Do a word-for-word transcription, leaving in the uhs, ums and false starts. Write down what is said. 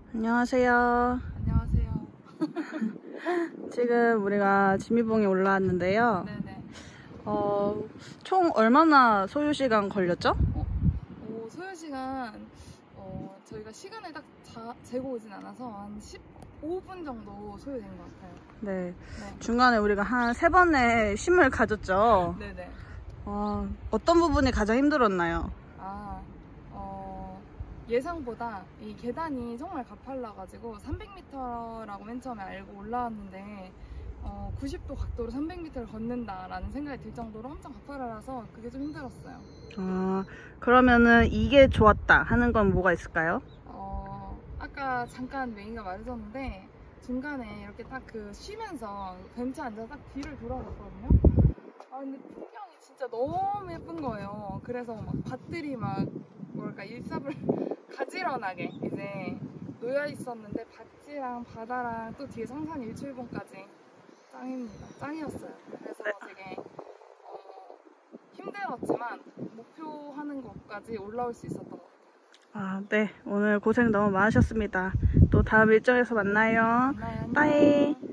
안녕하세요. 안녕하세요. 지금 우리가 지미봉에 올라왔는데요. 네네. 어, 총 얼마나 소요 시간 걸렸죠? 어, 오, 소요 시간, 어, 저희가 시간을 딱 자, 재고 오진 않아서 한 십오 분 정도 소요된 것 같아요. 네. 네. 중간에 우리가 한 세 번의 쉼을 가졌죠. 네네. 어, 어떤 부분이 가장 힘들었나요? 아, 어, 예상보다 이 계단이 정말 가팔라가지고 삼백 미터라고 맨 처음에 알고 올라왔는데 어, 구십 도 각도로 삼백 미터를 걷는다라는 생각이 들 정도로 엄청 가파라라서 그게 좀 힘들었어요. 어, 그러면은 이게 좋았다 하는 건 뭐가 있을까요? 어, 아까 잠깐 메이가 말해줬는데 중간에 이렇게 딱 그 쉬면서 벤치에 앉아서 딱 뒤를 돌아봤거든요. 아 근데 풍경이 진짜 너무 예쁜 거예요. 그래서 막 밭들이 막 뭐랄까 일사불 가지런하게 이제 놓여 있었는데 밭이랑 바다랑 또 뒤에 성산 일출봉까지 짱입니다. 짱이었어요. 그래서 되게 어, 힘들었지만 목표하는 곳까지 올라올 수 있었던 것 같아요. 아, 네. 오늘 고생 너무 많으셨습니다. 또 다음 일정에서 만나요. 만나요. 빠이.